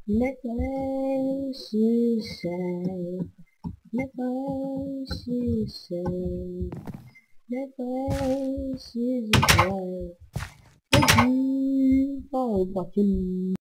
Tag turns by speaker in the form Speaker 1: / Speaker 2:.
Speaker 1: 那个人是谁？那个人是谁？那个人是谁？我知道吧？